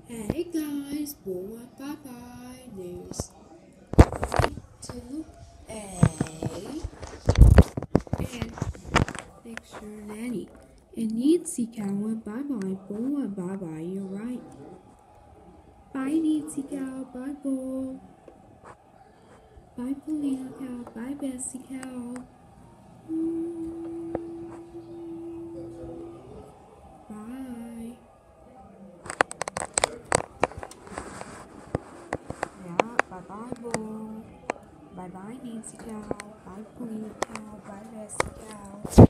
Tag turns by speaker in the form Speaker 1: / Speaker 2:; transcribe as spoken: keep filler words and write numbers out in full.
Speaker 1: Hey guys, boy, bye bye. There's two A and picture nanny. And Nancy cow, bye bye, boy, bye bye. You're right. Bye Nancy cow, bye boy. Bye Polina cow, bye Bessie cow. Bye. Yeah, bye bye boy. Bye bye Nancy cow. Bye Polina cow. Bye Bessie cow.